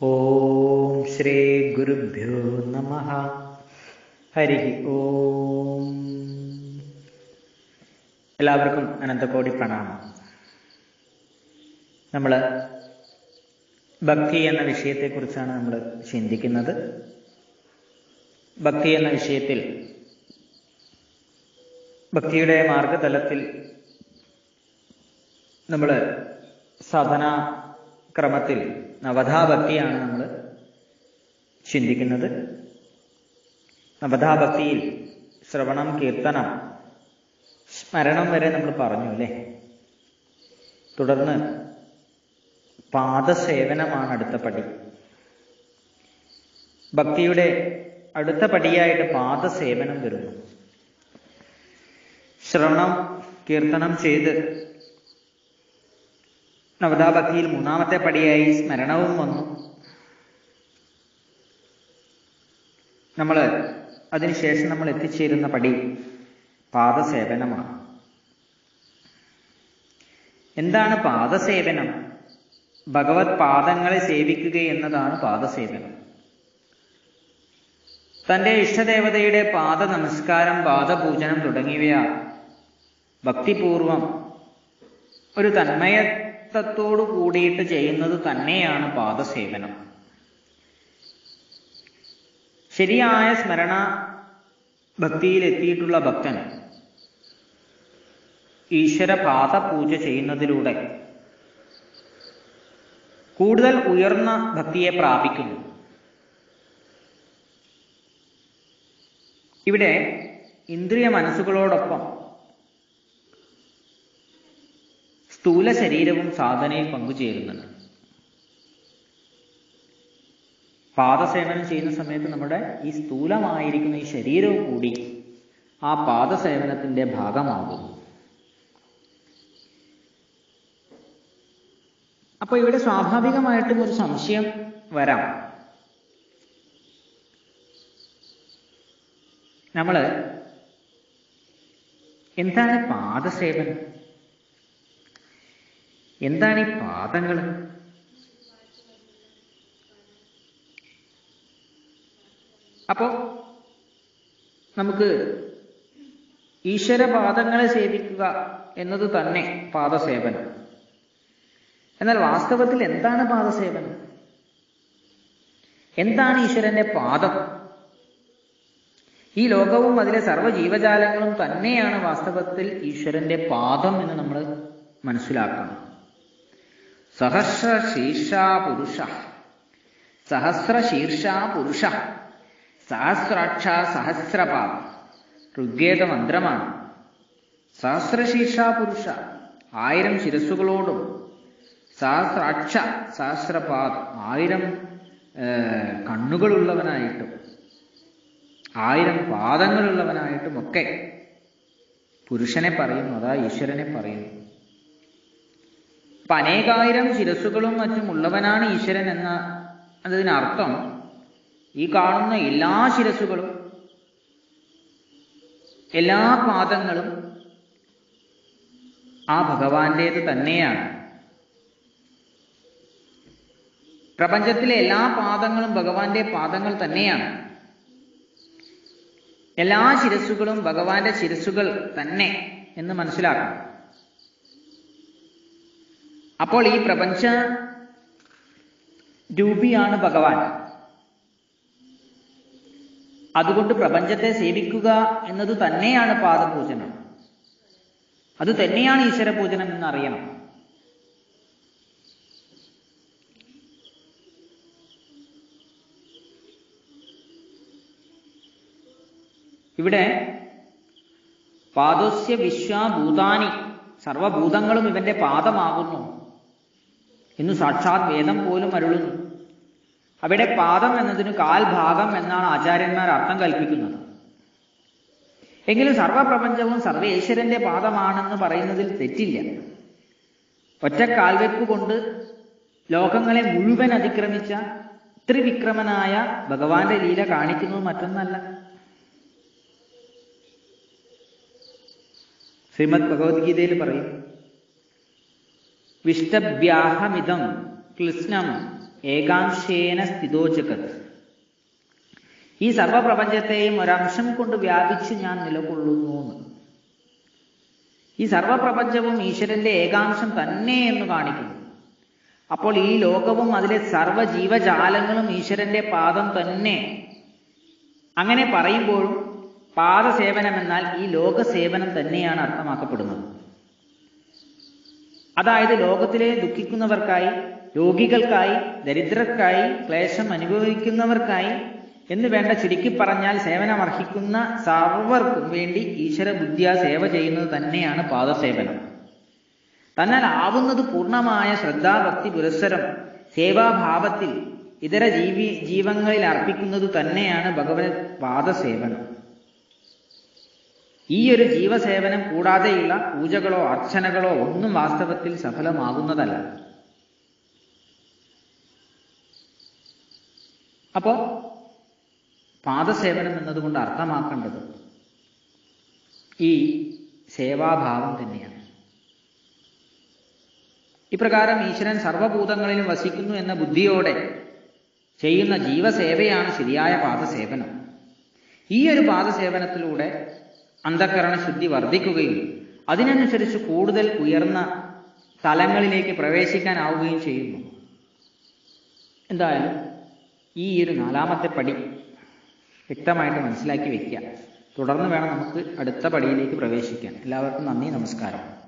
ഓം ശ്രീ ഗുരുഭ്യോ നമഃ. ഹരി ഓം. എല്ലാവർക്കും അനന്തകോടി പ്രണാമം. നമ്മൾ ഭക്തി എന്ന വിഷയത്തെക്കുറിച്ചാണ് നമ്മൾ ചിന്തിക്കുന്നത്. ഭക്തി എന്ന വിഷയത്തിൽ ഭക്തിയുടെ മാർഗതലത്തിൽ നമ്മൾ സാധനാ ക്രമത്തിൽ നവധാഭക്തിയാണ് നമ്മൾ ചിന്തിക്കുന്നത്. നവധാഭക്തിയിൽ ശ്രവണം, കീർത്തനം, സ്മരണം വരെ നമ്മൾ പറഞ്ഞു അല്ലേ. തുടർന്ന് പാദസേവനമാണ് അടുത്ത പടി. ഭക്തിയുടെ അടുത്ത പടിയായിട്ട് പാദസേവനം വരുന്നു. ശ്രവണം, കീർത്തനം ചെയ്ത് നവധാഭക്തിയിൽ മൂന്നാമത്തെ പടിയായി സ്മരണവും വന്നു. അതിനുശേഷം നമ്മൾ എത്തിച്ചേരുന്ന പടി പാദസേവനമാണ്. എന്താണ് പാദസേവനം? ഭഗവത് പാദങ്ങളെ സേവിക്കുക എന്നതാണ് പാദസേവനം. തൻ്റെ ഇഷ്ടദേവതയുടെ പാദ നമസ്കാരം, പാദപൂജനം തുടങ്ങിയവ ഭക്തിപൂർവം ഒരു തന്മയത്വത്തോടു കൂടിയിട്ട് ചെയ്യുന്നത് തന്നെയാണ് പാദസേവനം. ശരിയായ സ്മരണ ഭക്തിയിൽ എത്തിയിട്ടുള്ള ഭക്തൻ ഈശ്വര പാദപൂജ ചെയ്യുന്നതിലൂടെ കൂടുതൽ ഉയർന്ന ഭക്തിയെ പ്രാപിക്കുന്നു. ഇവിടെ ഇന്ദ്രിയ മനസ്സുകളോടൊപ്പം സ്ഥൂല ശരീരവും സാധനയിൽ പങ്കുചേരുന്നുണ്ട്. പാദസേവനം ചെയ്യുന്ന സമയത്ത് നമ്മുടെ ഈ സ്ഥൂലമായിരിക്കുന്ന ഈ ശരീരവും കൂടി ആ പാദസേവനത്തിന്റെ ഭാഗമാകുന്നു. അപ്പൊ ഇവിടെ സ്വാഭാവികമായിട്ടും ഒരു സംശയം വരാം. എന്താണ് പാദസേവനം? എന്താണ് ഈ പാദങ്ങൾ? അപ്പോ നമുക്ക് ഈശ്വരപാദങ്ങളെ സേവിക്കുക എന്നത് തന്നെ പാദസേവനം. എന്നാൽ വാസ്തവത്തിൽ എന്താണ് പാദസേവനം? എന്താണ് ഈശ്വരന്റെ പാദം? ഈ ലോകവും അതിലെ സർവ്വജീവജാലങ്ങളും തന്നെയാണ് വാസ്തവത്തിൽ ഈശ്വരന്റെ പാദം എന്ന് നമ്മൾ മനസ്സിലാക്കണം. സഹസ്രശീർഷാ പുരുഷ, സഹസ്രശീർഷാ പുരുഷ, സഹസ്രാക്ഷ സഹസ്രപാദ. ഋഗ്വേദ മന്ത്രമാണ്. സഹസ്രശീർഷാ പുരുഷ, 1000 ശിരസ്സുകളോടും, സഹസ്രാക്ഷ സഹസ്രപാദ, 1000 കണ്ണുകളുള്ളവനായിട്ടും 1000 പാദങ്ങളുള്ളവനായിട്ടും ഒക്കെ പുരുഷനെ പറയുന്നു. അതാ ഈശ്വരനെ പറയുന്നു. അപ്പൊ അനേകായിരം ശിരസ്സുകളും മറ്റും ഉള്ളവനാണ് ഈശ്വരൻ എന്ന അതിനർത്ഥം ഈ കാണുന്ന എല്ലാ ശിരസ്സുകളും എല്ലാ പാദങ്ങളും ആ ഭഗവാന്റേത് തന്നെയാണ്. പ്രപഞ്ചത്തിലെ എല്ലാ പാദങ്ങളും ഭഗവാന്റെ പാദങ്ങൾ തന്നെയാണ്. എല്ലാ ശിരസ്സുകളും ഭഗവാന്റെ ശിരസ്സുകൾ തന്നെ എന്ന് മനസ്സിലാക്കണം. അപ്പോൾ ഈ പ്രപഞ്ച രൂപിയാണ് ഭഗവാൻ. അതുകൊണ്ട് പ്രപഞ്ചത്തെ സേവിക്കുക എന്നത് തന്നെയാണ് പാദപൂജനം. അത് തന്നെയാണ് ഈശ്വരപൂജനം എന്നറിയണം. ഇവിടെ പാദസ്യ വിശ്വഭൂതാനി, സർവഭൂതങ്ങളും ഇവന്റെ പാദമാകുന്നു എന്ന് സാക്ഷാത് വേദം പോലും അരുളുന്നു. അവിടെ പാദം എന്നതിന് കാൽഭാഗം എന്നാണ് ആചാര്യന്മാർ അർത്ഥം കൽപ്പിക്കുന്നത്. എങ്കിലും സർവപ്രപഞ്ചവും സർവേശ്വരന്റെ പാദമാണെന്ന് പറയുന്നതിൽ തെറ്റില്ല. ഒറ്റ കാൽവെപ്പ് കൊണ്ട് ലോകങ്ങളെ മുഴുവൻ അതിക്രമിച്ച ത്രിവിക്രമനായ ഭഗവാന്റെ ലീല കാണിക്കുന്നത് മറ്റൊന്നല്ല. ശ്രീമദ് ഭഗവത്ഗീതയിൽ പറയും, വിഷ്ടഭ്യാഹമിതം ക്ലിസ്നം ഏകാംശേന സ്ഥിതോ ജഗത്. ഈ സർവപ്രപഞ്ചത്തെയും ഒരംശം കൊണ്ട് വ്യാപിച്ച് ഞാൻ നിലകൊള്ളുന്നു. ഈ സർവപ്രപഞ്ചവും ഈശ്വരന്റെ ഏകാംശം തന്നെ എന്ന് കാണിക്കുന്നു. അപ്പോൾ ഈ ലോകവും അതിലെ സർവ്വജീവജാലങ്ങളും ഈശ്വരന്റെ പാദം തന്നെ. അങ്ങനെ പറയുമ്പോഴും പാദസേവനം എന്നാൽ ഈ ലോകസേവനം തന്നെയാണ് അർത്ഥമാക്കപ്പെടുന്നത്. അതായത് ലോകത്തിലെ ദുഃഖിക്കുന്നവർക്കായി, രോഗികൾക്കായി, ദരിദ്രർക്കായി, ക്ലേശം അനുഭവിക്കുന്നവർക്കായി എന്ന് വേണ്ട, ചുരുക്കി പറഞ്ഞാൽ സേവനമർഹിക്കുന്ന സർവർക്കും വേണ്ടി ഈശ്വര ബുദ്ധിയാ സേവ ചെയ്യുന്നത് തന്നെയാണ് പാദസേവനം. തന്നാൽ ആവുന്നത് പൂർണ്ണമായ ശ്രദ്ധാഭക്തി പുരസ്സരം സേവാഭാവത്തിൽ ഇതര ജീവങ്ങളിൽ അർപ്പിക്കുന്നത് തന്നെയാണ് ഭഗവത് പാദസേവനം. ഈ ഒരു ജീവസേവനം കൂടാതെയുള്ള പൂജകളോ അർച്ചനകളോ ഒന്നും വാസ്തവത്തിൽ സഫലമാകുന്നതല്ല. അപ്പോ പാദസേവനം എന്നതുകൊണ്ട് അർത്ഥമാക്കേണ്ടത് ഈ സേവാഭാവം തന്നെയാണ്. ഇപ്രകാരം ഈശ്വരൻ സർവഭൂതങ്ങളിലും വസിക്കുന്നു എന്ന ബുദ്ധിയോടെ ചെയ്യുന്ന ജീവസേവയാണ് ശരിയായ പാദസേവനം. ഈ ഒരു പാദസേവനത്തിലൂടെ അന്ധഃകരണ ശുദ്ധി വർദ്ധിക്കുകയും അതിനനുസരിച്ച് കൂടുതൽ ഉയർന്ന തലങ്ങളിലേക്ക് പ്രവേശിക്കാനാവുകയും ചെയ്യുന്നു. എന്തായാലും ഈ ഒരു 4ാമത്തെ പടി വ്യക്തമായിട്ട് മനസ്സിലാക്കി വയ്ക്കുക. തുടർന്ന് വേണം നമുക്ക് അടുത്ത പടിയിലേക്ക് പ്രവേശിക്കാൻ. എല്ലാവർക്കും നന്ദി, നമസ്കാരം.